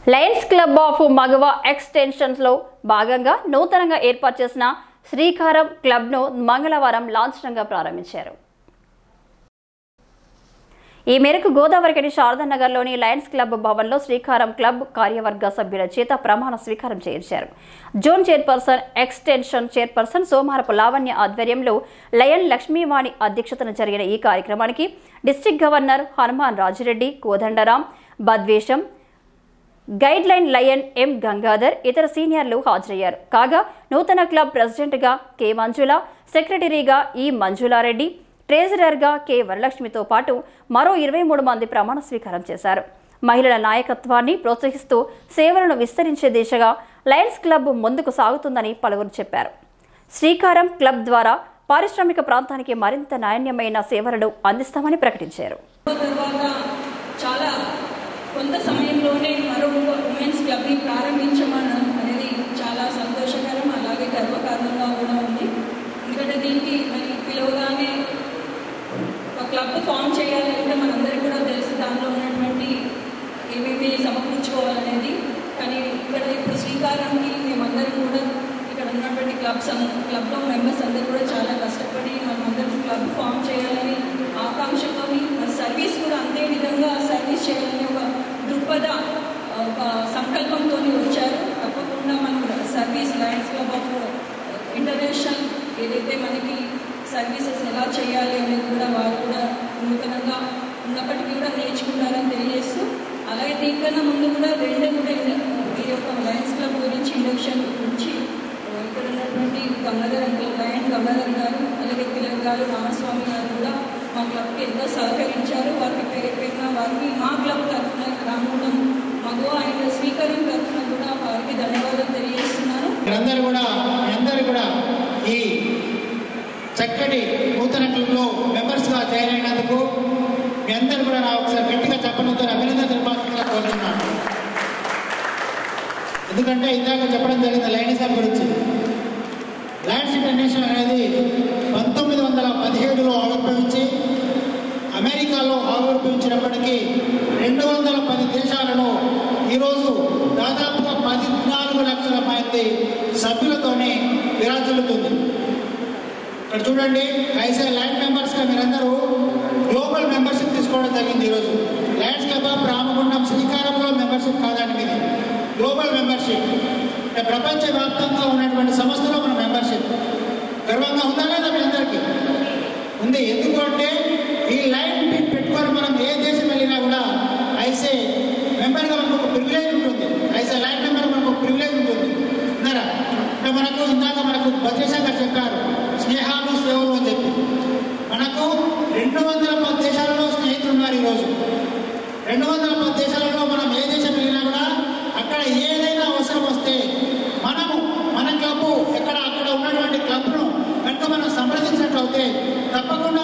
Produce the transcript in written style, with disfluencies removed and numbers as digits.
Lions club of మగవ extensions లో భాగంగా నూతనంగా ఏర్పాటు చేసిన శ్రీకారం క్లబ్ ను మంగళవారం లాంఛనంగా ప్రారంభించారు. ఈ మేరకు గోదావరికని శారదానగర్లోని లయన్స్ క్లబ్ భవన్లో శ్రీకారం క్లబ్ కార్యవర్గ సభ్యుల చేత ప్రమాణ స్వీకారం చేయించారు. Zone chairperson, extension chairperson Somarapu Lavanya ఆధ్వర్యంలో లయన్ లక్ష్మీవాణి అధ్యక్షతన జరిగిన ఈ కార్యక్రమానికి డిస్ట్రిక్ట్ గవర్నర్ హనుమాన్ రాజిరెడ్డి, కోదండరాం, బద్వేషం, guide line lion M Gangadhar, ఇతర సీనియర్లు హాజరయ్యారు. కాగా నూతన క్లబ్ ప్రెసిడెంట్గా కె మంజుల, సెక్రటరీగా ఈ మంజులారెడ్డి, ట్రెజరర్గా కె వరలక్ష్మితో పాటు మరో 23 మంది ప్రమాణ స్వీకారం చేశారు. మహిళల నాయకత్వాన్ని ప్రోత్సహిస్తూ సేవలను విస్తరించే దిశగా లయన్స్ క్లబ్ ముందుకు సాగుతుందని పలువురు చెప్పారు. శ్రీకారం క్లబ్ ద్వారా పారిశ్రామిక ప్రాంతానికి మరింత నాణ్యమైన సేవలను అందిస్తామని ప్రకటించారు. కొంత సమయంలోనే మరో ఉమెన్స్ క్లబ్ని ప్రారంభించమని అనేది చాలా సంతోషకరం, అలాగే గర్వకారణంగా కూడా ఉంది. ఎందుకంటే దీనికి మరి పిలవగానే ఒక క్లబ్ ఫామ్ చేయాలంటే మనందరికీ కూడా తెలుసు దానిలో ఉన్నటువంటి ఏమేమి సమకూర్చుకోవాలనేది. కానీ ఇక్కడ ఇప్పుడు శ్రీకారానికి మేమందరం కూడా ఇక్కడ ఉన్నటువంటి క్లబ్లో మెంబర్స్ అందరూ కూడా చాలా కష్టపడి మనమందరం క్లబ్ ఫామ్ చేయాలని ఆకాంక్షతోని, సర్వీస్ కూడా అంతే విధంగా సర్వీస్ చేయాలని ఒక దృక్పథ ఒక సంకల్పంతో వచ్చారు. తప్పకుండా మనం service lions club of international ఏదైతే మనకి సర్వీసెస్ ఎలా చేయాలి అనేది కూడా వారు కూడా నూతనంగా ఉన్నప్పటికీ కూడా నేర్చుకుంటారని తెలియజేస్తూ, అలాగే దీనికన్నా ముందు కూడా ఈ యొక్క లయన్స్ క్లబ్ గురించి ఇండక్షన్ గురించి ఇక్కడ ఉన్నటువంటి లయన్ గంగాధర్ గారు, అలాగే తిలక్ గారు, రామస్వామి గారు కూడా మా క్లబ్కి ఎంతో సహకరించారు. వారికి పేరున వారికి మా క్లబ్ తరఫున రామూడం మగవ అండ్ శ్రీకారం తరఫున కూడా వారికి ధన్యవాదాలు తెలియజేస్తున్నాను. అందరూ కూడా ఈ చక్కటి నూతన క్లబ్లో మెంబర్స్గా జాయిన్ అయినందుకు మీ అందరూ కూడా నా ఒకసారి గట్టిగా చెప్పడంతో అభినందన తెలిపాల్సిందిగా కోరుతున్నాను. ఎందుకంటే ఇందాక చెప్పడం జరిగింది లయన్స్ క్లబ్ గురించి. లయన్స్ ఇంటర్నేషనల్ అనేది 1917లో ఆవిర్భవించి అమెరికాలో ఆవిర్భవించినప్పటికీ 210 దేశాలలో ఈరోజు దాదాపుగా 14 లక్షల మంది సభ్యులతోనే విరాజిల్లుతుంది. ఇక్కడ చూడండి, ఐసే లయన్ మెంబర్స్గా మీరందరూ గ్లోబల్ మెంబర్షిప్ తీసుకోవడం జరిగింది. ఈరోజు లయన్స్ క్లబ్ ఆఫ్ రామగుండం శ్రీకారంలో మెంబర్షిప్ కాదండి, మీది గ్లోబల్ మెంబర్షిప్. ప్రపంచవ్యాప్తంగా ఉన్నటువంటి సంస్థలో మన మెంబర్షిప్ గర్వంగా ఉందా లేదా మీ అందరికీ? ఉంది. ఎందుకు అంటే ఈ లైన్ పెట్టుకొని మనం ఏ దేశం వెళ్ళినా కూడా ఐసే మెంబర్గా మనకు ఒక ప్రివిలేజ్ ఉంటుంది. ఐసే లైన్ మెంబర్ మనకు ఒక ప్రివిలేజ్ ఉంటుంది. ఉన్నారా? అంటే మనకు బద్వేశంగా చెప్పారు స్నేహాలు సేవలు అని చెప్పి. మనకు 210 దేశాలలో స్నేహితులు ఉన్నారు. ఈరోజు 210 దేశాలలో మనం ఏ దేశం వెళ్ళినా కూడా అక్కడ ఏదైనా అవసరం వస్తే మన క్లబ్ అక్కడ ఉన్నటువంటి క్లబ్ను కనుక మనం సంప్రదించినట్లయితే తప్పకుండా